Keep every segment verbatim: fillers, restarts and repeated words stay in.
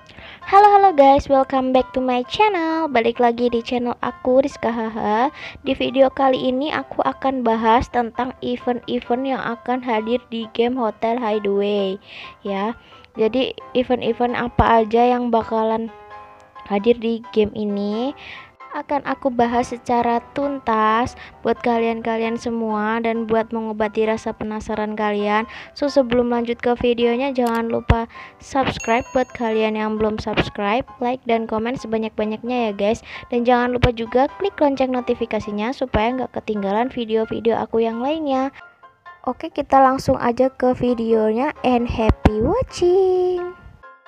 Halo halo guys, welcome back to my channel. Balik lagi di channel aku, Rizka Haha. Di video kali ini aku akan bahas tentang event-event yang akan hadir di game Hotel Hideaway ya. Jadi event-event apa aja yang bakalan hadir di game ini akan aku bahas secara tuntas buat kalian-kalian semua dan buat mengobati rasa penasaran kalian. So sebelum lanjut ke videonya, jangan lupa subscribe buat kalian yang belum subscribe, like dan komen sebanyak-banyaknya ya guys. Dan jangan lupa juga klik lonceng notifikasinya supaya nggak ketinggalan video-video aku yang lainnya. Oke, kita langsung aja ke videonya and happy watching.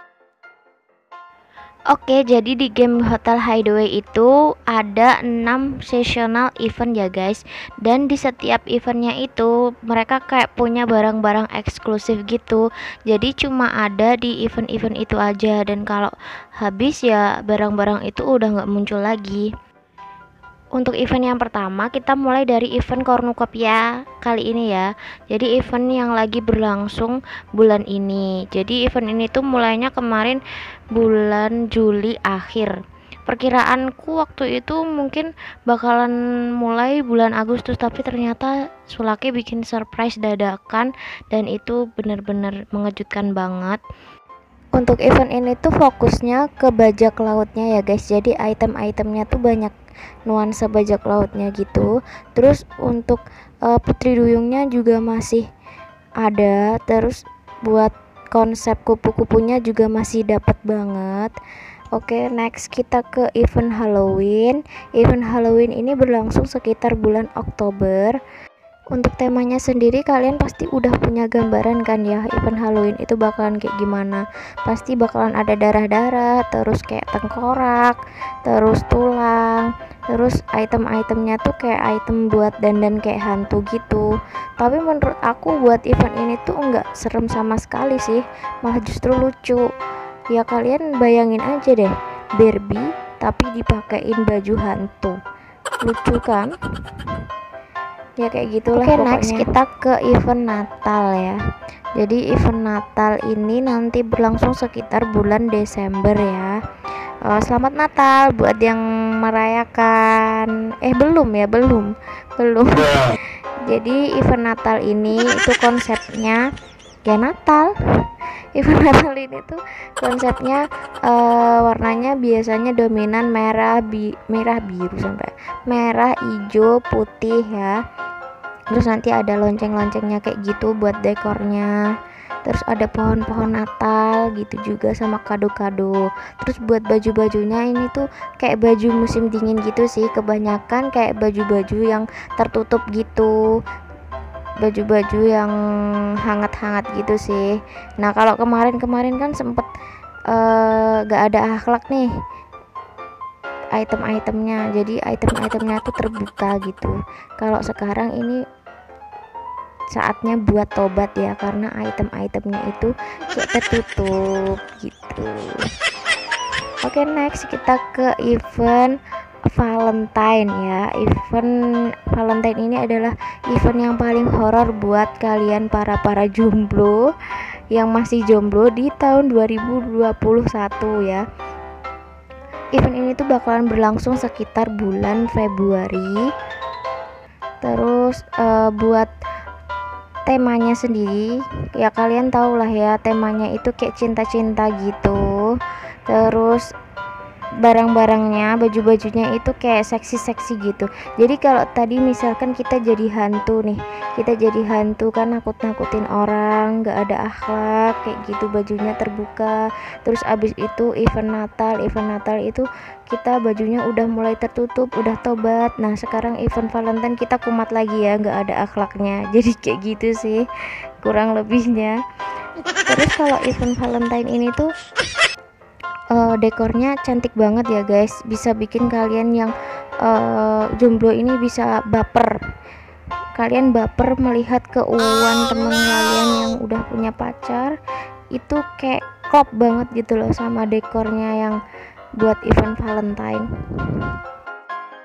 Oke, jadi di game Hotel Hideaway itu ada enam seasonal event ya guys. Dan di setiap eventnya itu mereka kayak punya barang-barang eksklusif gitu. Jadi cuma ada di event-event itu aja. Dan kalau habis ya barang-barang itu udah nggak muncul lagi. Untuk event yang pertama kita mulai dari event Cornucopia kali ini ya. Jadi event yang lagi berlangsung bulan ini. Jadi event ini tuh mulainya kemarin bulan Juli akhir. Perkiraanku waktu itu mungkin bakalan mulai bulan Agustus, tapi ternyata Sulake bikin surprise dadakan dan itu bener-bener mengejutkan banget. Untuk event ini tuh fokusnya ke bajak lautnya ya guys. Jadi item-itemnya tuh banyak nuansa bajak lautnya gitu. Terus untuk uh, putri duyungnya juga masih ada. Terus buat konsep kupu-kupunya juga masih dapat banget. Oke, next kita ke event Halloween. Event Halloween ini berlangsung sekitar bulan Oktober. Untuk temanya sendiri kalian pasti udah punya gambaran kan ya, event Halloween itu bakalan kayak gimana. Pasti bakalan ada darah-darah, terus kayak tengkorak, terus tulang, terus item-itemnya tuh kayak item buat dandan kayak hantu gitu. Tapi menurut aku buat event ini tuh enggak serem sama sekali sih, malah justru lucu. Ya kalian bayangin aja deh, Barbie tapi dipakein baju hantu, lucu kan? Ya kayak gitulah. Oke, pokoknya. Next kita ke event Natal ya. Jadi event Natal ini nanti berlangsung sekitar bulan Desember ya. Uh, selamat Natal buat yang merayakan. Eh belum ya, belum, belum. Jadi event Natal ini itu konsepnya ya Natal. Event Natal ini tuh konsepnya uh, warnanya biasanya dominan merah, bi merah biru sampai merah, hijau, putih ya. Terus nanti ada lonceng-loncengnya kayak gitu buat dekornya. Terus ada pohon-pohon Natal gitu juga sama kado-kado. Terus buat baju-bajunya ini tuh kayak baju musim dingin gitu sih. Kebanyakan kayak baju-baju yang tertutup gitu. Baju-baju yang hangat-hangat gitu sih. Nah kalau kemarin-kemarin kan sempet uh, gak ada akhlak nih item-itemnya, jadi item-itemnya tuh terbuka gitu. Kalau sekarang ini saatnya buat tobat ya, karena item-itemnya itu kayak tertutup gitu. Oke, next kita ke event Valentine ya. Event Valentine ini adalah event yang paling horor buat kalian para para jomblo yang masih jomblo di tahun dua ribu dua puluh satu ya. Event ini tuh bakalan berlangsung sekitar bulan Februari. Terus uh, buat temanya sendiri ya kalian tahu lah ya, temanya itu kayak cinta-cinta gitu. Terus barang-barangnya, baju-bajunya itu kayak seksi-seksi gitu. Jadi kalau tadi misalkan kita jadi hantu nih, kita jadi hantu kan nakut-nakutin orang, gak ada akhlak kayak gitu, bajunya terbuka. Terus abis itu event Natal, event Natal itu kita bajunya udah mulai tertutup, udah tobat. Nah sekarang event Valentine kita kumat lagi ya, gak ada akhlaknya. Jadi kayak gitu sih kurang lebihnya. Terus kalau event Valentine ini tuh Uh, dekornya cantik banget ya guys, bisa bikin kalian yang uh, jomblo ini bisa baper. Kalian baper melihat keuuan temen kalian yang udah punya pacar, itu kayak klop banget gitu loh sama dekornya yang buat event Valentine.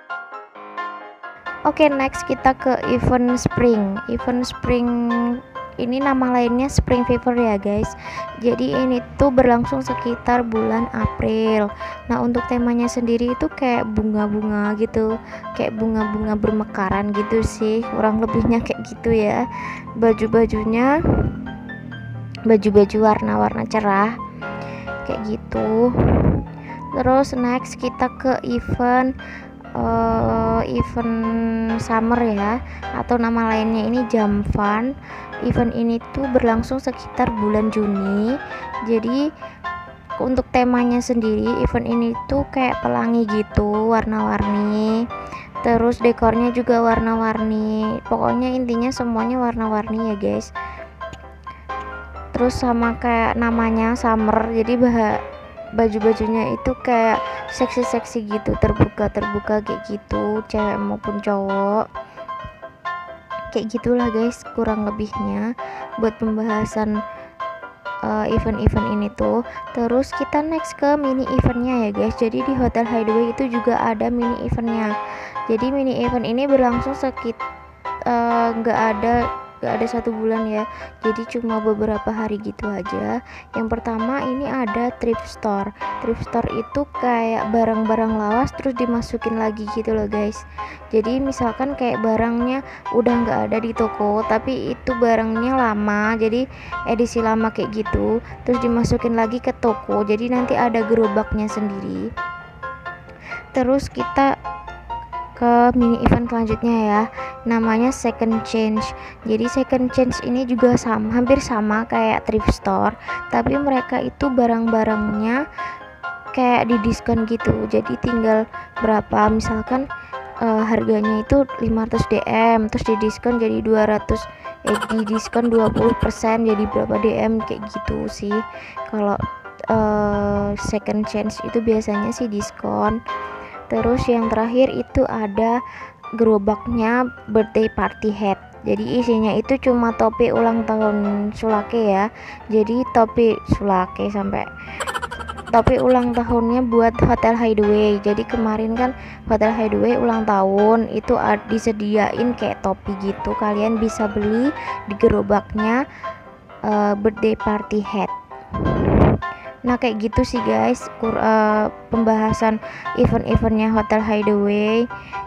Oke, next kita ke event Spring. Event Spring ini nama lainnya Spring Fever ya guys. Jadi ini tuh berlangsung sekitar bulan April. Nah untuk temanya sendiri itu kayak bunga-bunga gitu, kayak bunga-bunga bermekaran gitu sih, kurang lebihnya kayak gitu ya. Baju-bajunya baju-baju warna-warna cerah kayak gitu. Terus next kita ke event uh, event summer ya, atau nama lainnya ini Jam Fun. Event ini tuh berlangsung sekitar bulan Juni. Jadi untuk temanya sendiri event ini tuh kayak pelangi gitu, warna-warni. Terus dekornya juga warna-warni. Pokoknya intinya semuanya warna-warni ya guys. Terus sama kayak namanya summer, jadi bah baju-bajunya itu kayak seksi-seksi gitu, terbuka-terbuka kayak gitu, cewek maupun cowok. Kayak gitulah guys kurang lebihnya buat pembahasan uh, event-event ini tuh. Terus kita next ke mini eventnya ya guys. Jadi di Hotel Hideaway itu juga ada mini eventnya. Jadi mini event ini berlangsung sekitar nggak uh, ada nggak ada satu bulan ya, jadi cuma beberapa hari gitu aja. Yang pertama ini ada thrift store. Thrift store itu kayak barang-barang lawas terus dimasukin lagi gitu loh guys. Jadi misalkan kayak barangnya udah nggak ada di toko, tapi itu barangnya lama, jadi edisi lama kayak gitu, terus dimasukin lagi ke toko, jadi nanti ada gerobaknya sendiri. Terus kita ke mini event selanjutnya ya, namanya Second Change. Jadi Second Change ini juga sama, hampir sama kayak thrift store, tapi mereka itu barang-barangnya kayak didiskon gitu. Jadi tinggal berapa, misalkan uh, harganya itu lima ratus dirham, terus didiskon jadi dua ratus, eh didiskon dua puluh persen jadi berapa dirham kayak gitu sih. Kalau uh, Second Change itu biasanya sih diskon. Terus yang terakhir itu ada gerobaknya birthday party hat. Jadi isinya itu cuma topi ulang tahun Sulake ya. Jadi topi Sulake sampai topi ulang tahunnya buat Hotel Hideaway. Jadi kemarin kan Hotel Hideaway ulang tahun, itu disediain kayak topi gitu. Kalian bisa beli di gerobaknya uh, birthday party hat. Nah kayak gitu sih guys kur, uh, pembahasan event-eventnya Hotel Hideaway.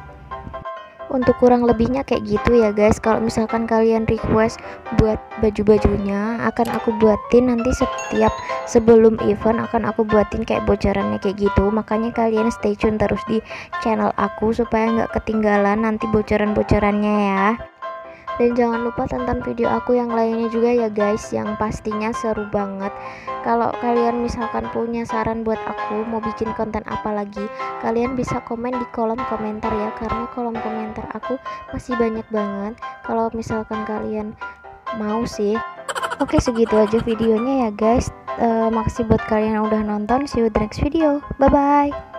Untuk kurang lebihnya kayak gitu ya guys. Kalau misalkan kalian request buat baju-bajunya, akan aku buatin nanti setiap sebelum event, akan aku buatin kayak bocorannya kayak gitu. Makanya kalian stay tune terus di channel aku supaya nggak ketinggalan nanti bocoran-bocorannya ya. Dan jangan lupa tonton video aku yang lainnya juga ya guys, yang pastinya seru banget. Kalau kalian misalkan punya saran buat aku mau bikin konten apa lagi, kalian bisa komen di kolom komentar ya, karena kolom komentar aku masih banyak banget kalau misalkan kalian mau sih. Oke segitu aja videonya ya guys. uh, makasih buat kalian yang udah nonton. See you the next video, bye bye.